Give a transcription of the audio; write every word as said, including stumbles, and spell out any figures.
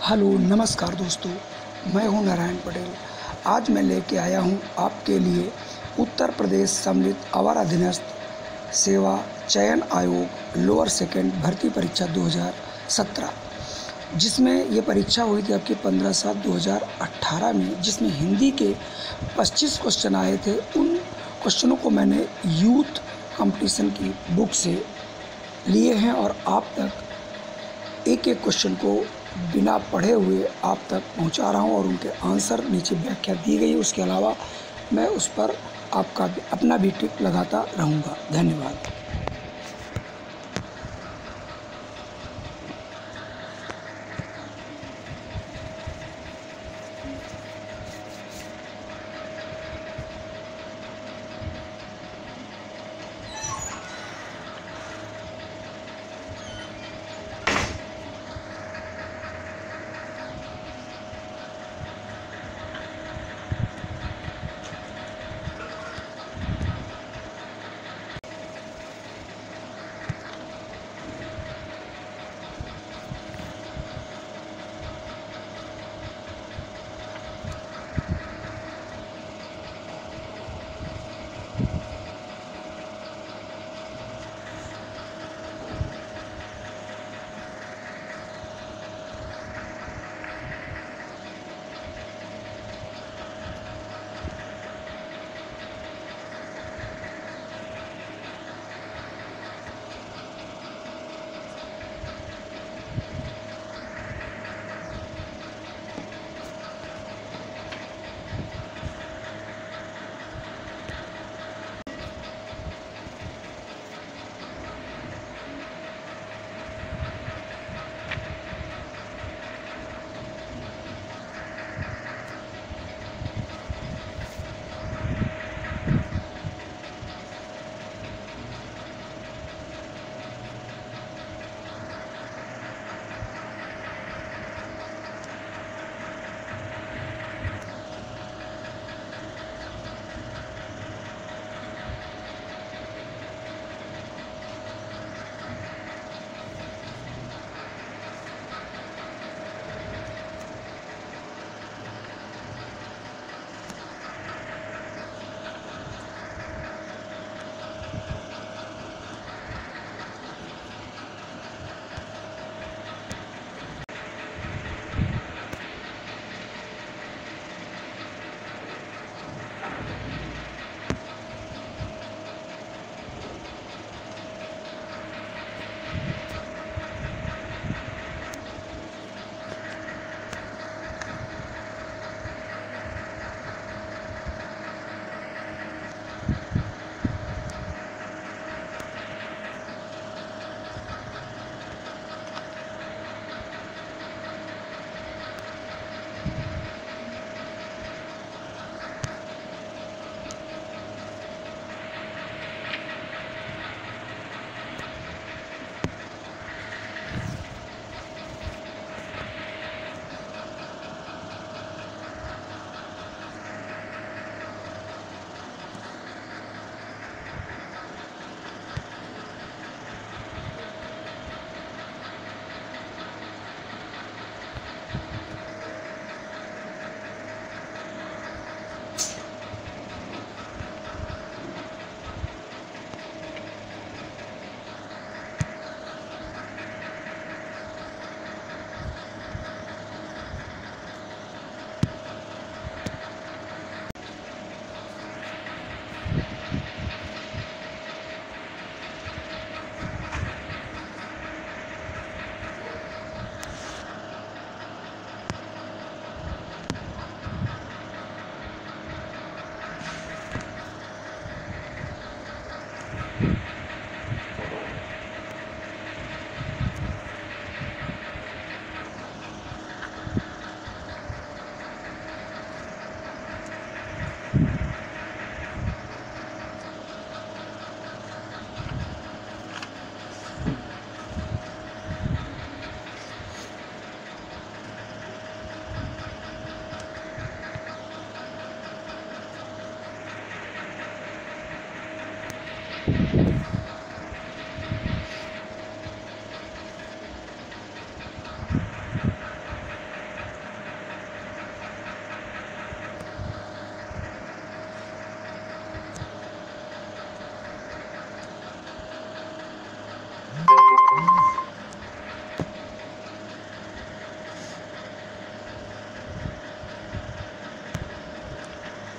Hello नमस्कार दोस्तों, मैं हूं नारायण पटेल। आज मैं लेके आया हूं आपके लिए उत्तर प्रदेश सम्मिलित अवर अधीनस्थ सेवा चयन आयोग लोअर सेकेंड भर्ती परीक्षा दो हज़ार सत्रह, जिसमें ये परीक्षा हुई थी आपकी पंद्रह सात दो हज़ार अठारह में, जिसमें हिंदी के पच्चीस क्वेश्चन आए थे। उन क्वेश्चनों को मैंने यूथ कंपटीशन की बुक से लिए हैं और आप तक एक एक क्वेश्चन को बिना पढ़े हुए आप तक पहुंचा रहा हूं और उनके आंसर नीचे व्याख्या दी गई है। उसके अलावा मैं उस पर आपका अपना भी टिक लगाता रहूंगा। धन्यवाद।